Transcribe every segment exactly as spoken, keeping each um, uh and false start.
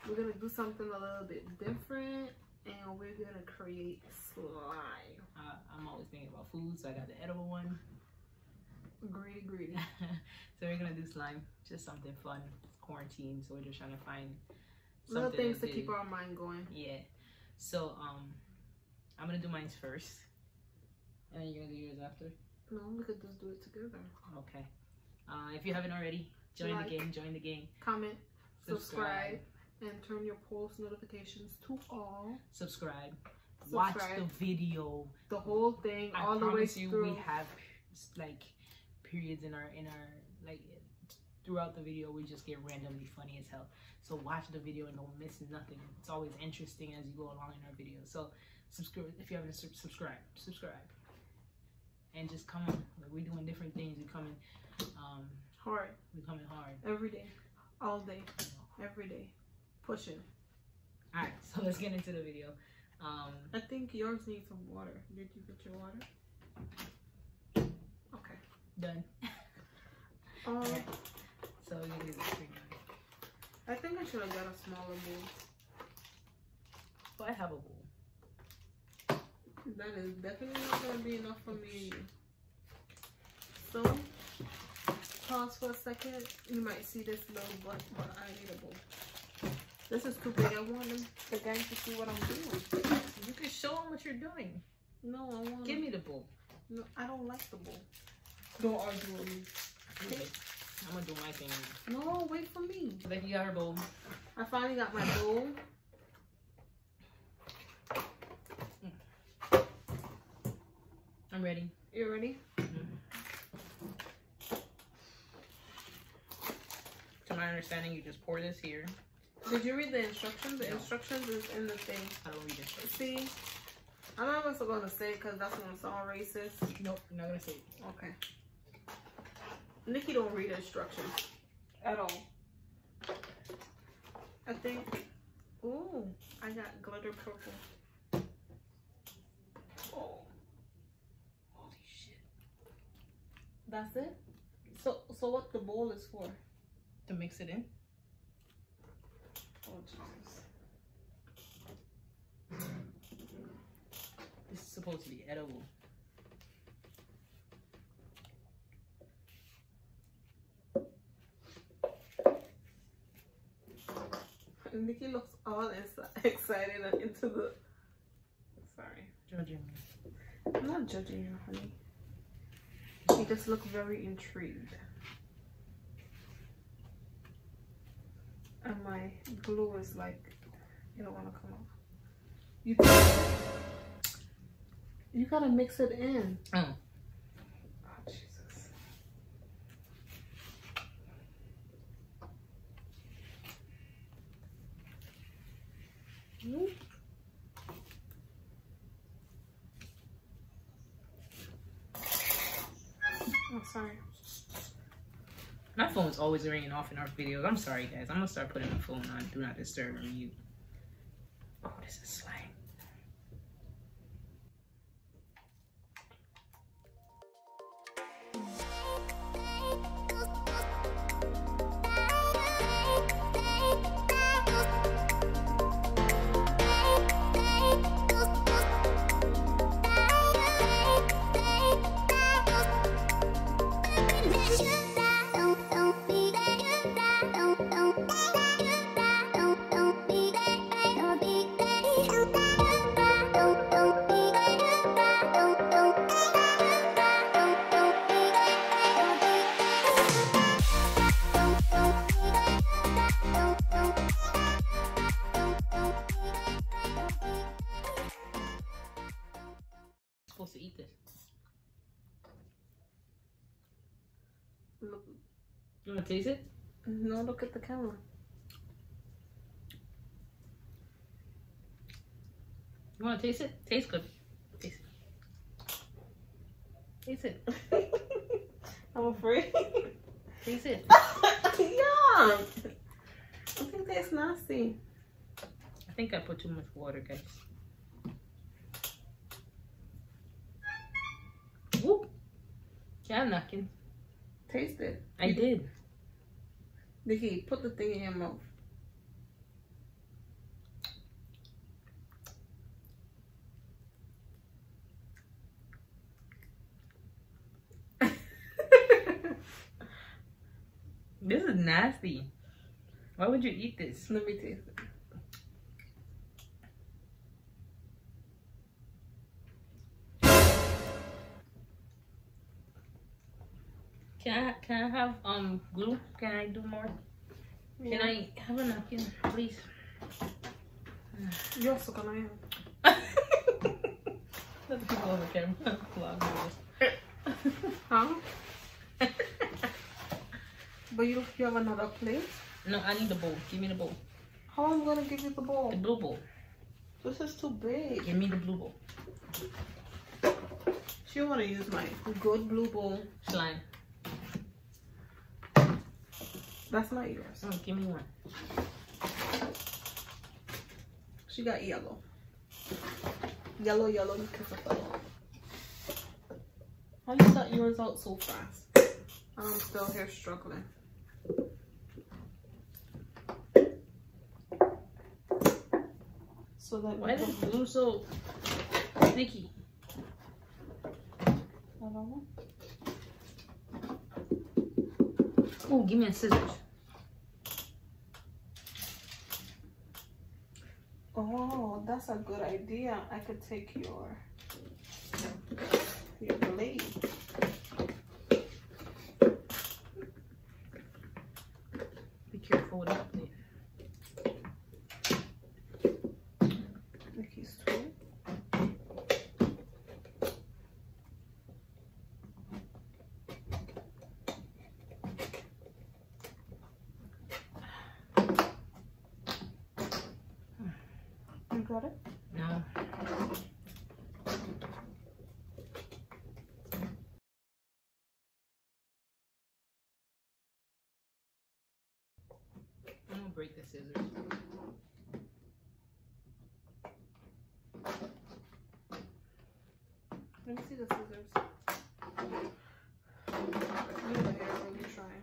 we're gonna do something a little bit different, and we're gonna create slime. Uh, I'm always thinking about food, so I got the edible one. Greedy, greedy. So we're gonna do slime, just something fun. It's quarantine, so we're just trying to find little things to, to keep our mind going. Yeah. So um, I'm gonna do mine first, and then you're gonna do yours after. No, we could just do it together. Okay. Uh, if you haven't already, join like, the game. Join the game. Comment, subscribe, subscribe, and turn your post notifications to all. Subscribe. subscribe. Watch the video. The whole thing, I all the way promise you, through. we have like periods in our in our like throughout the video. We just get randomly funny as hell. So watch the video and don't miss nothing. It's always interesting as you go along in our videos. So subscribe if you haven't subscribed. Subscribe. And just come on. Like, we're doing different things. We're coming um, hard. We're coming hard. Every day. All day. Every day. Pushing. Alright, so let's get into the video. Um, I think yours needs some water. Did you get your water? Okay. Done. Um, right. So we're gonna do this thing. I think I should have got a smaller bowl. But I have a bowl. That is definitely not going to be enough for me and you. So, pause for a second. You might see this little butt, but I need a bowl. This is too big. I want them, the guys to see what I'm doing. You can show them what you're doing. No, I want Give me the bowl. No, I don't like the bowl. Don't argue with me. Okay. I'm going to do my thing. No, wait for me. Becky got her bowl. I finally got my bowl. I'm ready. You ready? Mm-hmm. To my understanding, you just pour this here. Did you read the instructions? The No. instructions is in the thing. I don't read instructions. See? I'm not also going to say it because that's going to sound racist. Nope, I'm not going to say it. Okay. Nikki don't read instructions at all. I think, ooh, I got glitter purple. Oh. Holy shit. That's it? So, so what the bowl is for? To mix it in? Oh, Jesus. This is supposed to be edible. Nikki looks all excited and into the... Sorry. Judging me. I'm not judging you, honey. You just look very intrigued. And my glue is like, you don't want to come off. You, you gotta mix it in. Oh. Oh, Jesus. Mm. Oh, sorry. My phone's always ringing off in our videos. I'm sorry, guys. I'm gonna start putting my phone on Do Not Disturb or mute. Oh, this is slime. Supposed to eat this. Look. You wanna taste it? No, look at the camera. You wanna taste it? Tastes good. Taste it. Taste it. I'm afraid. Taste it. Yeah. I think that's nasty. I think I put too much water, guys. Whoop. Yeah, I'm knocking. Taste it. I did. Nikki, put the thing in your mouth. This is nasty. Why would you eat this? Let me taste it. Can I can I have um glue? Can I do more? Yeah. Can I have a napkin, please? You're also gonna Let the people on the camera vlog this. Huh? But you you have another plate? No, I need the bowl. Give me the bowl. How am I gonna give you the bowl? The blue bowl. This is too big. Give me the blue bowl. She wanna use my good blue bowl. Slime. That's not yours. Oh, give me one. She got yellow. Yellow, yellow, because of fellow. How you got yours out so fast? I'm still here struggling. So that Why is the glue so sticky? I don't know. Oh, give me a scissors. Oh, that's a good idea. I could take your your blade. Be careful with that blade. Nikki's tool. You got it? No. I'm gonna break the scissors. Let me see the scissors. You the hair really trying.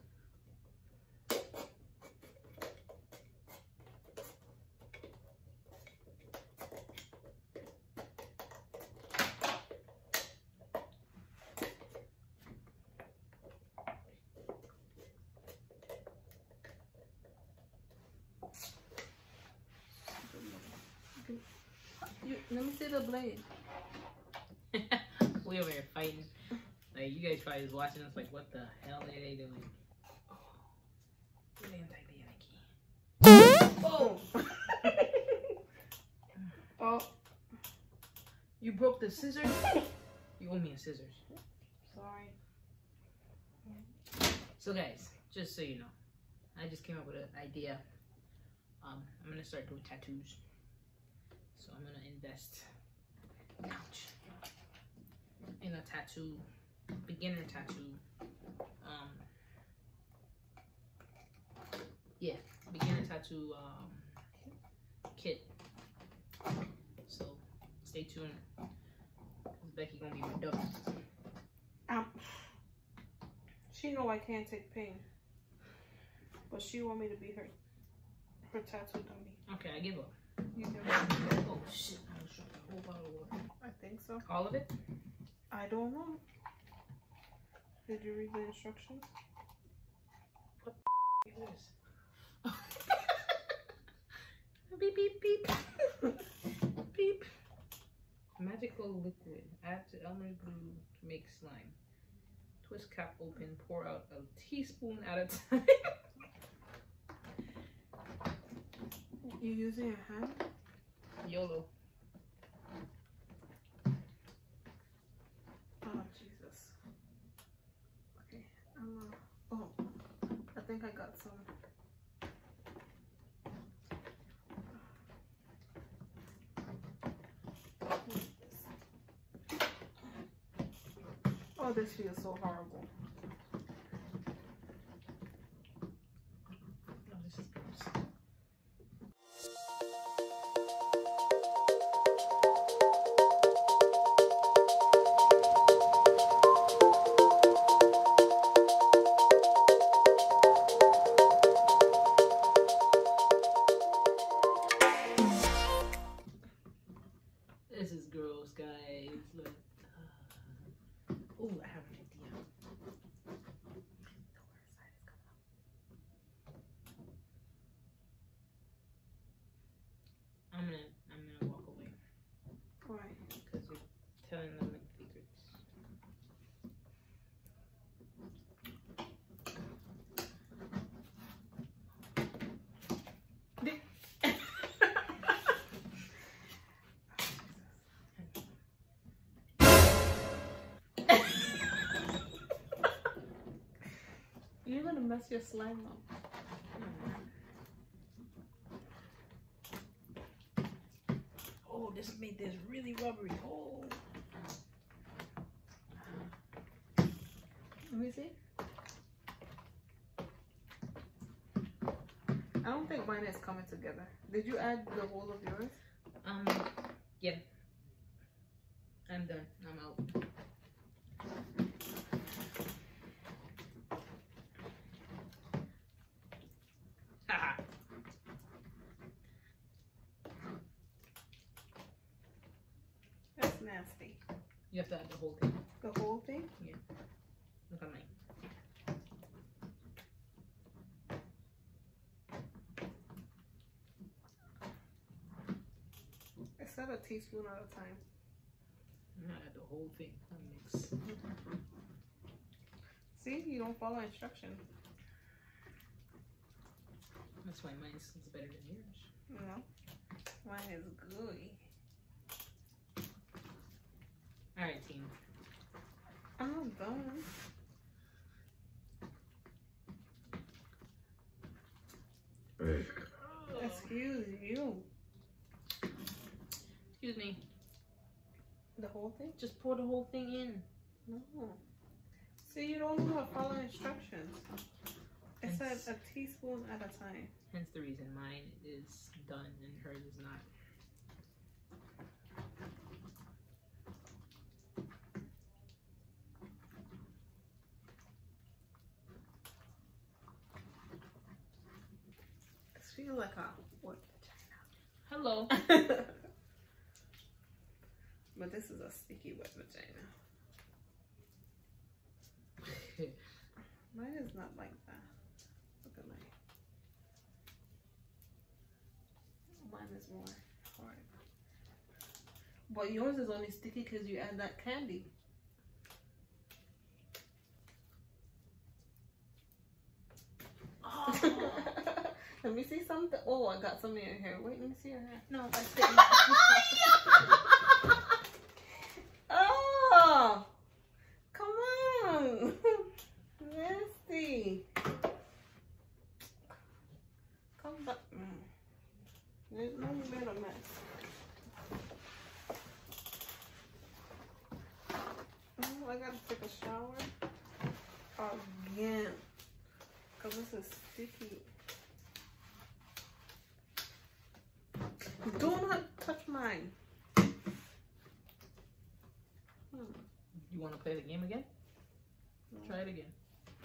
You, let me see the blade. We over here fighting. Like, you guys probably was watching us like, what the hell are they doing? Oh, really anti-panicky. Oh. Oh. You broke the scissors? You owe me a scissors. Sorry. So guys, just so you know, I just came up with an idea. Um, I'm gonna start doing tattoos. So I'm gonna invest, ouch, in a tattoo, beginner tattoo. Um, yeah, beginner tattoo um, kit. So stay tuned. Becky gonna be my double. Um, she know I can't take pain, but she want me to be her her tattoo dummy. Okay, I give up. You can. Oh shit! I was drinking a whole bottle of water. I think so. All of it? I don't know. Did you read the instructions? What the f is this? Beep beep beep. Beep. Magical liquid. Add to Elmer's glue to make slime. Twist cap open. Pour out a teaspoon at a time. You using your hand? YOLO. Oh Jesus. Okay. I'm uh, oh, I think I got some. Oh, this feels so horrible. Oh, this is gross. This is gross, guys. Look. Uh, oh, I have an idea. that's your slime though. Oh, this made this really rubbery. Oh. Let me see. I don't think mine is coming together. Did you add the whole of yours? Um, yeah. I'm done. I'm out. Haha. That's nasty. You have to add the whole thing. The whole thing? Yeah. Look at mine. I said a teaspoon at a time. I'm gonna add the whole thing. I'll mix. See, you don't follow instructions. That's why mine is better than yours. No, mine is gooey. All right, team. I'm done. Excuse you. Excuse me. The whole thing? Just pour the whole thing in. No. See, you don't know how to follow instructions. It said a teaspoon at a time. Hence the reason mine is done and hers is not. It feels like a what? Hello. But this is a sticky wet vagina. Mine is not like that. Look at mine. Mine is more hard. But yours is only sticky because you add that candy. Oh. Let me see something. Oh, I got some in your hair. Wait, let me see your hair. No, I stick my Oh, come on. Nasty. Come back. There's no made a mess. Oh, I gotta take a shower again. Cause this is sticky. Do not touch mine. Hmm. You want to play the game again? No. Try it again.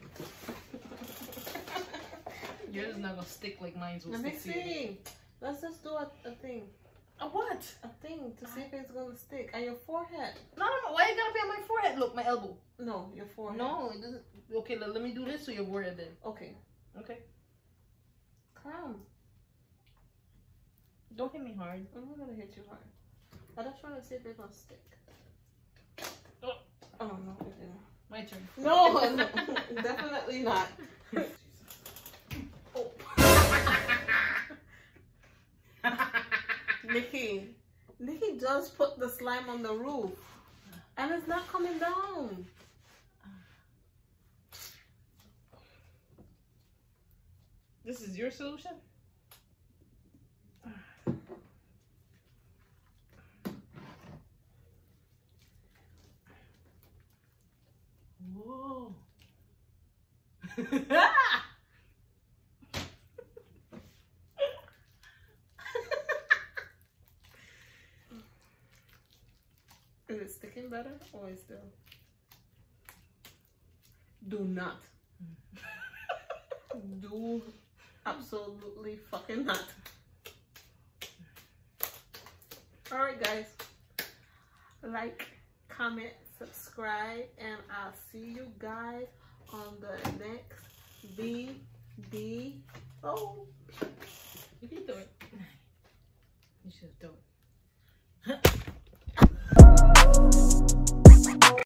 Yours is not gonna stick like mine will Let me stick to you. see. Let's just do a, a thing. A what? A thing to see if it's gonna stick. On your forehead. No, no, no. Why you gotta be on my forehead? Look, my elbow. No, your forehead. No, it doesn't. Okay, let, let me do this so your forehead then. Okay. Okay. Come. Don't hit me hard. I'm not gonna hit you hard. I'm just trying to see if it's gonna stick. Oh, Oh no, it didn't. my turn. No, no, definitely not. Oh. Nikki, Nikki just put the slime on the roof, and it's not coming down. This is your solution? Whoa. Is it sticking better or is still? Do not. Do absolutely fucking not. Alright guys. Like, comment, subscribe, and I'll see you guys on the next video. You can do it. You should have done it.